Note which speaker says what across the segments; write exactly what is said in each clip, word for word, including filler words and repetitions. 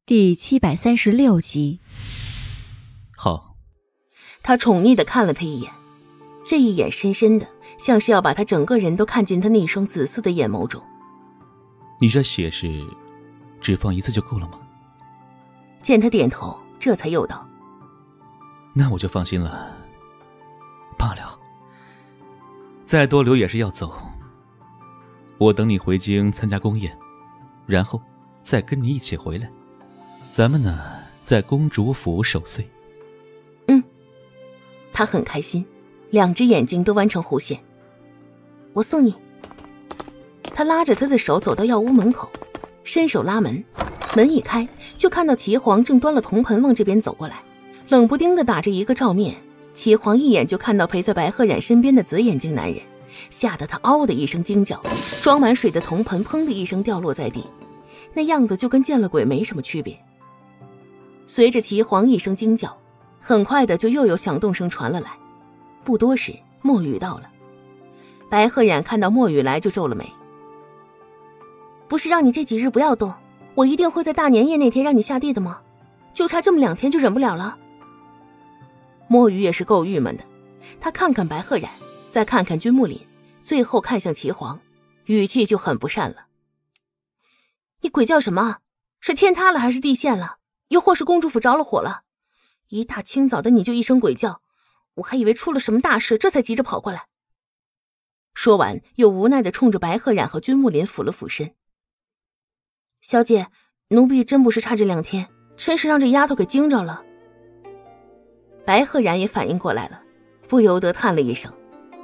Speaker 1: 第七百三十六集。
Speaker 2: 好。
Speaker 3: 他宠溺地看了他一眼，这一眼深深的，像是要把他整个人都看进他那双紫色的眼眸中。
Speaker 2: 你这血是只放一次就够了吗？
Speaker 3: 见他点头，这才又道：
Speaker 2: 那我就放心了。罢了，再多留也是要走。我等你回京参加宫宴，然后再跟你一起回来。咱们呢，在公主府守岁。
Speaker 3: 嗯，他很开心，两只眼睛都弯成弧线。我送你。他拉着他的手走到药屋门口，伸手拉门，门一开，就看到齐黄正端了铜盆往这边走过来，冷不丁地打着一个照面。齐黄一眼就看到陪在白鹤冉身边的紫眼睛男人，吓得他嗷的一声惊叫，装满水的铜盆砰的一声掉落在地，那样子就跟见了鬼没什么区别。随着齐黄一声惊叫，很快的就又有响动声传了来。不多时，墨雨到了。白鹤冉看到墨雨来就皱了眉。不是让你这几日不要动，我一定会在大年夜那天让你下地的吗？就差这么两天就忍不了了。墨雨也是够郁闷的，他看看白鹤冉，再看看君木林，最后看向齐黄，语气就很不善了。你鬼叫什么？是天塌了还是地陷了？又或是公主府着了火了？一大清早的你就一声鬼叫，我还以为出了什么大事，这才急着跑过来。说完又无奈地冲着白鹤冉和君木林俯了俯身。小姐，奴婢真不是差这两天，真是让这丫头给惊着了。白鹤冉也反应过来了，不由得叹了一声。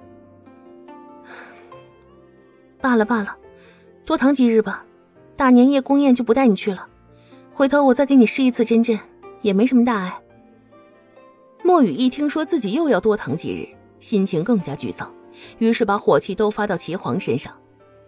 Speaker 3: 罢了罢了，多躺几日吧，大年夜宫宴就不带你去了，回头我再给你施一次针针，也没什么大碍。墨雨一听说自己又要多躺几日，心情更加沮丧，于是把火气都发到齐黄身上。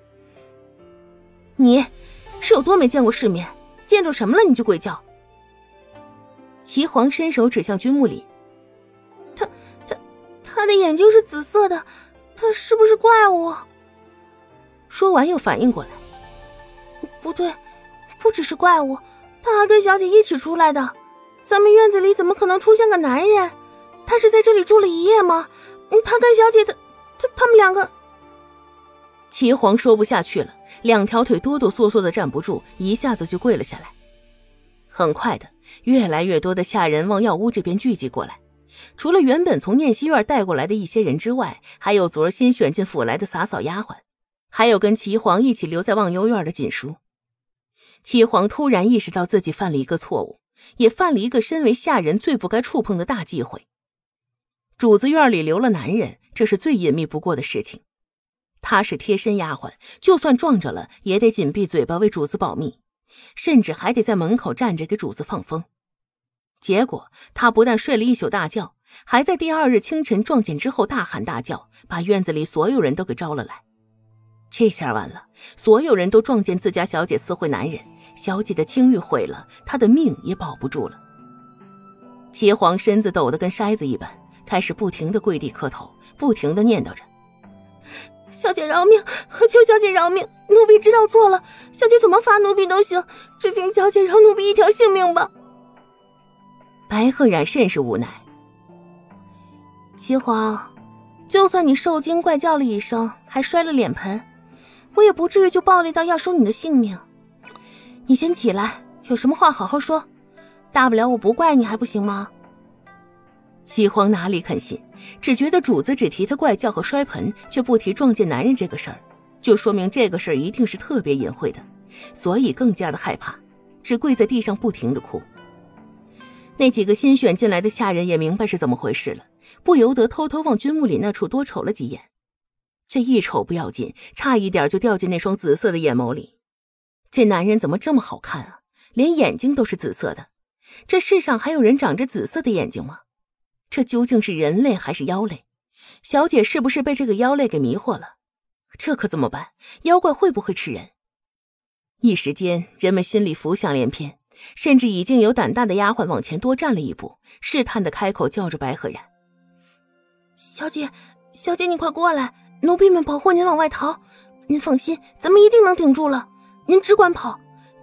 Speaker 3: 你是有多没见过世面，见着什么了你就鬼叫？齐黄伸手指向君木林。他他他的眼睛是紫色的，他是不是怪物？说完又反应过来，不对，不只是怪物，他还跟小姐一起出来的。咱们院子里怎么可能出现个男人？他是在这里住了一夜吗？他跟小姐的他他们两个。齐黄说不下去了，两条腿哆哆嗦嗦的站不住，一下子就跪了下来。很快的，越来越多的下人往药屋这边聚集过来，除了原本从念熙院带过来的一些人之外，还有昨儿新选进府来的洒扫丫鬟，还有跟齐黄一起留在忘忧院的锦书。齐黄突然意识到自己犯了一个错误，也犯了一个身为下人最不该触碰的大忌讳。主子院里留了男人，这是最隐秘不过的事情。他是贴身丫鬟，就算撞着了也得紧闭嘴巴为主子保密，甚至还得在门口站着给主子放风。结果他不但睡了一宿大觉，还在第二日清晨撞见之后大喊大叫，把院子里所有人都给招了来。这下完了，所有人都撞见自家小姐私会男人，小姐的清誉毁了，她的命也保不住了。齐黄身子抖得跟筛子一般，开始不停地跪地磕头，不停地念叨着：小姐饶命，求小姐饶命，奴婢知道错了，小姐怎么罚奴婢都行，只请小姐饶奴婢一条性命吧。白鹤冉甚是无奈。齐黄，就算你受惊怪叫了一声，还摔了脸盆，我也不至于就暴力到要收你的性命。你先起来，有什么话好好说，大不了我不怪你还不行吗？齐黄哪里肯信，只觉得主子只提他怪叫和摔盆，却不提撞见男人这个事儿，就说明这个事儿一定是特别隐晦的，所以更加的害怕，只跪在地上不停的哭。那几个新选进来的下人也明白是怎么回事了，不由得偷偷往君木林那处多瞅了几眼。这一瞅不要紧，差一点就掉进那双紫色的眼眸里。这男人怎么这么好看啊，连眼睛都是紫色的。这世上还有人长着紫色的眼睛吗？这究竟是人类还是妖类？小姐是不是被这个妖类给迷惑了？这可怎么办？妖怪会不会吃人？一时间人们心里浮想联翩，甚至已经有胆大的丫鬟往前多站了一步，试探的开口叫着白鹤冉：小姐，小姐你快过来，奴婢们保护您往外逃，您放心，咱们一定能顶住了，您只管跑，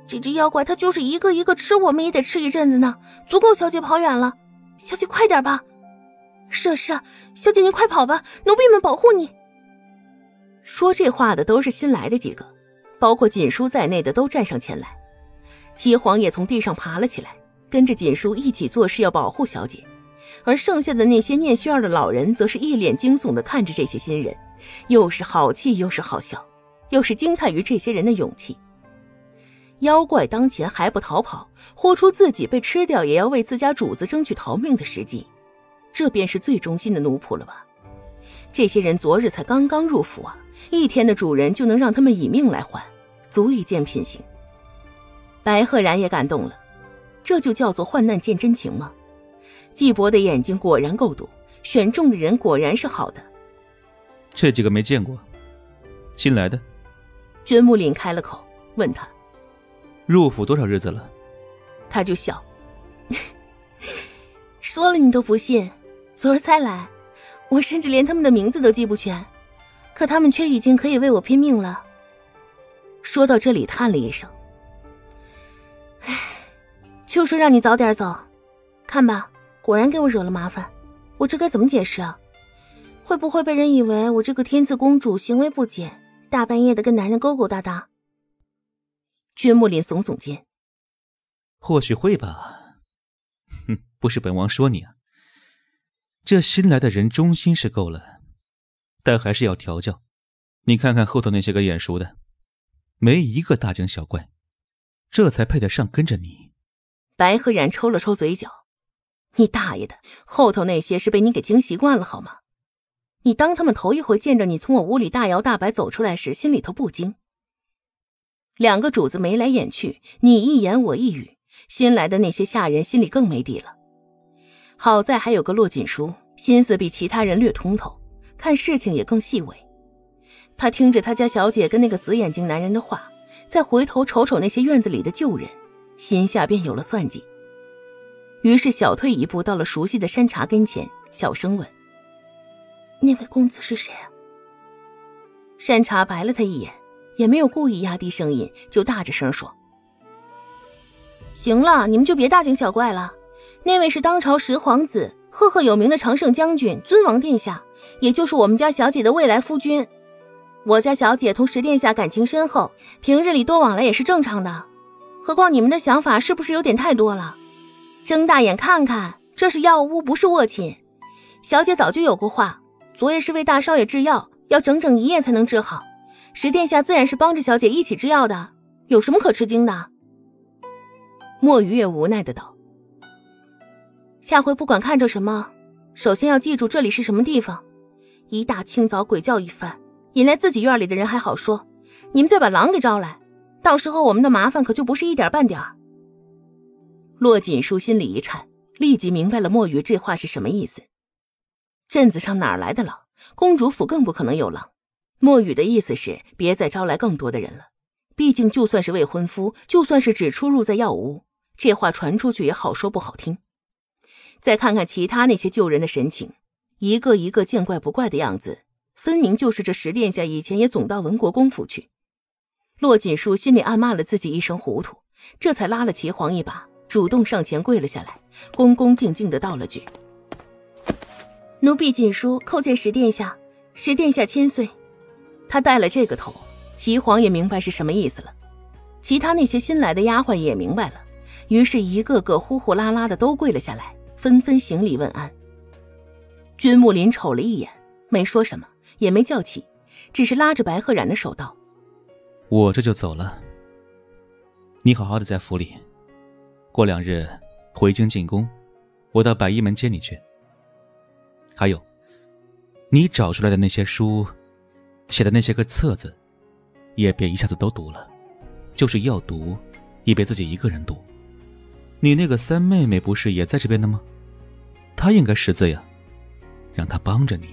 Speaker 3: 这只妖怪它就是一个一个吃，我们也得吃一阵子呢，足够小姐跑远了。小姐快点吧。是啊是啊，小姐你快跑吧，奴婢们保护你。说这话的都是新来的几个，包括锦书在内的都站上前来。齐黄也从地上爬了起来，跟着锦书一起做事要保护小姐，而剩下的那些念虚儿的老人则是一脸惊悚地看着这些新人，又是好气又是好笑，又是惊叹于这些人的勇气。妖怪当前还不逃跑，豁出自己被吃掉也要为自家主子争取逃命的时机，这便是最忠心的奴仆了吧？这些人昨日才刚刚入府啊，一天的主人就能让他们以命来换，足以见品行。白鹤然也感动了，这就叫做患难见真情吗？季伯的眼睛果然够毒，选中的人果然是好的。
Speaker 2: 这几个没见过，新来的。
Speaker 3: 娟木林开了口，问他
Speaker 2: 入府多少日子了？
Speaker 3: 他就笑，说了你都不信，昨儿才来，我甚至连他们的名字都记不全，可他们却已经可以为我拼命了。说到这里叹了一声，唉，就说让你早点走，看吧，果然给我惹了麻烦，我这该怎么解释啊？会不会被人以为我这个天赐公主行为不检，大半夜的跟男人勾勾搭搭？君木林耸耸肩，
Speaker 2: 或许会吧。哼，不是本王说你啊，这新来的人忠心是够了，但还是要调教。你看看后头那些个眼熟的，没一个大惊小怪，这才配得上跟着你。
Speaker 3: 白鹤然抽了抽嘴角，你大爷的，后头那些是被你给惊习惯了好吗？你当他们头一回见着你从我屋里大摇大摆走出来时，心里头不惊？两个主子眉来眼去，你一言我一语，新来的那些下人心里更没底了。好在还有个骆锦书，心思比其他人略通透，看事情也更细微。他听着他家小姐跟那个紫眼睛男人的话，再回头瞅瞅那些院子里的旧人，心下便有了算计。于是小退一步到了熟悉的山茶跟前，小声问，那位公子是谁啊？山茶白了他一眼，也没有故意压低声音，就大着声说，行了，你们就别大惊小怪了，那位是当朝十皇子，赫赫有名的常胜将军，尊王殿下，也就是我们家小姐的未来夫君。我家小姐同十殿下感情深厚，平日里多往来也是正常的，何况你们的想法是不是有点太多了？睁大眼看看，这是药屋，不是卧寝。小姐早就有过话，昨夜是为大少爷制药，要整整一夜才能治好，十殿下自然是帮着小姐一起制药的，有什么可吃惊的？墨鱼也无奈的道，下回不管看着什么，首先要记住这里是什么地方，一大清早鬼叫一番，引来自己院里的人还好说，你们再把狼给招来，到时候我们的麻烦可就不是一点半点儿。骆锦书心里一颤，立即明白了墨鱼这话是什么意思。镇子上哪来的狼？公主府更不可能有狼。墨鱼的意思是别再招来更多的人了，毕竟就算是未婚夫，就算是只出入在药屋，这话传出去也好说不好听。再看看其他那些旧人的神情，一个一个见怪不怪的样子，分明就是这十殿下以前也总到文国公府去。骆锦书心里暗骂了自己一声糊涂，这才拉了齐黄一把，主动上前跪了下来，恭恭敬敬地道了句，奴婢锦书叩见十殿下，十殿下千岁。他带了这个头，齐黄也明白是什么意思了，其他那些新来的丫鬟也明白了，于是一个个呼呼啦啦的都跪了下来，纷纷行礼问安。君木林瞅了一眼，没说什么，也没叫起，只是拉着白鹤然的手道，
Speaker 2: 我这就走了，你好好的在府里，过两日回京进宫，我到百医门接你去。还有，你找出来的那些书，写的那些个册子，也别一下子都读了，就是要读，也别自己一个人读。你那个三妹妹不是也在这边的吗？她应该识字呀，让她帮着你。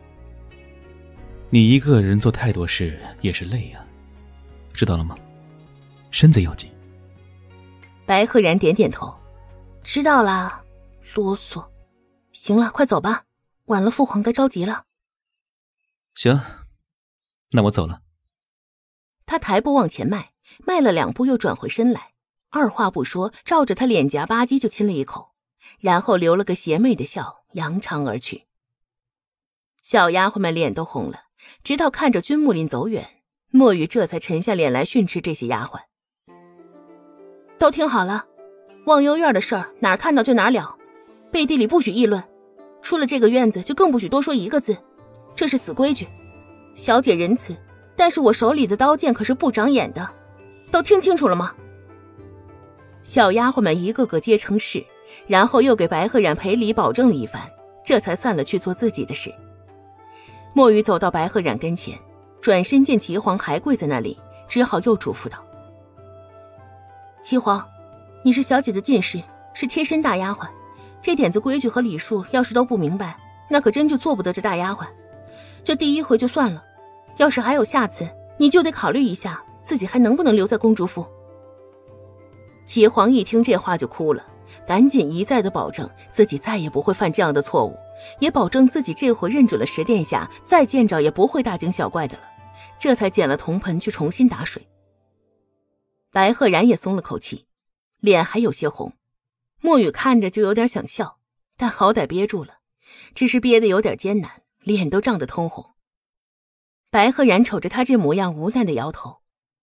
Speaker 2: 你一个人做太多事也是累呀，知道了吗？身子要紧。
Speaker 3: 白鹤然点点头，知道了，啰嗦。行了，快走吧，晚了父皇该着急了。
Speaker 2: 行，那我走了。
Speaker 3: 他抬步往前迈， 迈了两步又转回身来，二话不说，照着他脸颊吧唧就亲了一口，然后留了个邪魅的笑，扬长而去。小丫鬟们脸都红了，直到看着君木林走远，墨雨这才沉下脸来训斥这些丫鬟。都听好了，忘忧院的事儿哪儿看到就哪儿了，背地里不许议论，出了这个院子就更不许多说一个字，这是死规矩。小姐仁慈，但是我手里的刀剑可是不长眼的，都听清楚了吗？小丫鬟们一个个皆称是，然后又给白鹤冉赔礼保证了一番，这才散了去做自己的事。墨雨走到白鹤冉跟前，转身见齐皇还跪在那里，只好又嘱咐道：齐皇，你是小姐的近侍，是贴身大丫鬟，这点子规矩和礼数要是都不明白，那可真就做不得这大丫鬟。这第一回就算了，要是还有下次，你就得考虑一下自己还能不能留在公主府。齐皇一听这话就哭了，赶紧一再的保证自己再也不会犯这样的错误，也保证自己这回认准了石殿下，再见着也不会大惊小怪的了，这才捡了铜盆去重新打水。白鹤然也松了口气，脸还有些红，墨雨看着就有点想笑，但好歹憋住了，只是憋得有点艰难，脸都涨得通红。白鹤然瞅着他这模样，无奈的摇头。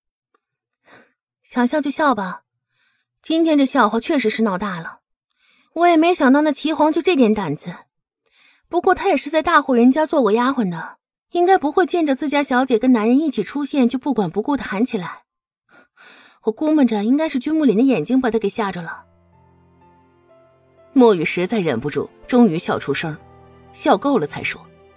Speaker 3: 想笑就笑吧，今天这笑话确实是闹大了，我也没想到那齐皇就这点胆子。不过他也是在大户人家做过丫鬟的，应该不会见着自家小姐跟男人一起出现就不管不顾的喊起来。我估摸着应该是君木林的眼睛把他给吓着了。墨雨实在忍不住，终于笑出声，笑够了才说：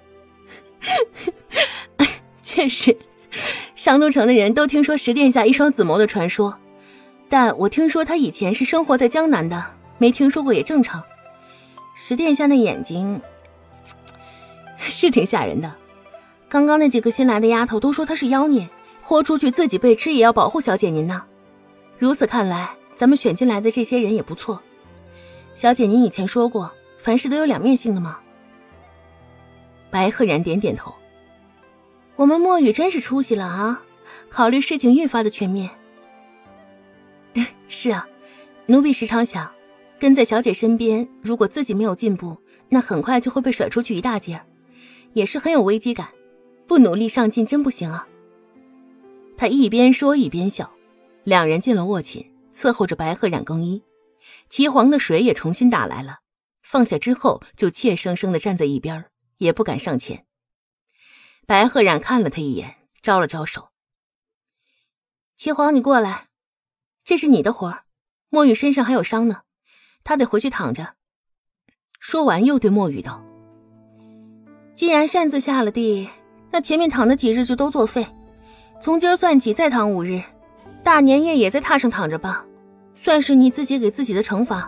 Speaker 3: 确实，商都城的人都听说石殿下一双紫眸的传说，但我听说他以前是生活在江南的，没听说过也正常。石殿下那眼睛是挺吓人的，刚刚那几个新来的丫头都说他是妖孽，豁出去自己被吃也要保护小姐您呢。如此看来，咱们选进来的这些人也不错。小姐您以前说过，凡事都有两面性的吗？白鹤然点点头。我们墨雨真是出息了啊，考虑事情愈发的全面。是啊，奴婢时常想，跟在小姐身边，如果自己没有进步，那很快就会被甩出去一大截，也是很有危机感，不努力上进真不行啊。他一边说一边笑，两人进了卧寝，伺候着白鹤冉更衣。齐皇的水也重新打来了，放下之后就怯生生地站在一边，也不敢上前。白鹤冉看了他一眼，招了招手：齐皇，你过来，这是你的活儿，墨雨身上还有伤呢，他得回去躺着。说完又对墨雨道：既然擅自下了地，那前面躺的几日就都作废，从今儿算起再躺五日，大年夜也在榻上躺着吧，算是你自己给自己的惩罚。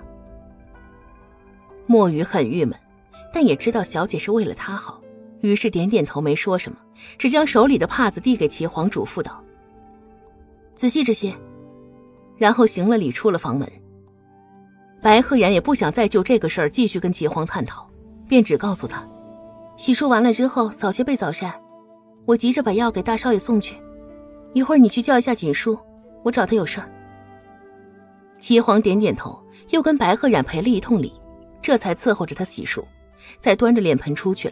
Speaker 3: 墨雨很郁闷，但也知道小姐是为了他好，于是点点头没说什么，只将手里的帕子递给齐皇，嘱咐道：仔细这些。然后行了礼，出了房门。白鹤然也不想再就这个事儿继续跟齐皇探讨，便只告诉他：洗漱完了之后早些备早膳，我急着把药给大少爷送去，一会儿你去叫一下锦书，我找他有事儿。齐皇点点头，又跟白鹤冉赔了一通礼，这才伺候着他洗漱，再端着脸盆出去了。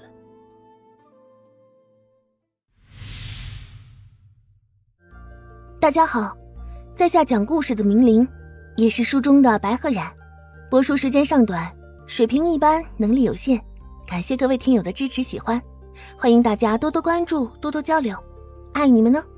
Speaker 1: 大家好，在下讲故事的明灵，也是书中的白鹤冉，播出时间尚短，水平一般，能力有限，感谢各位听友的支持喜欢，欢迎大家多多关注，多多交流，爱你们呢。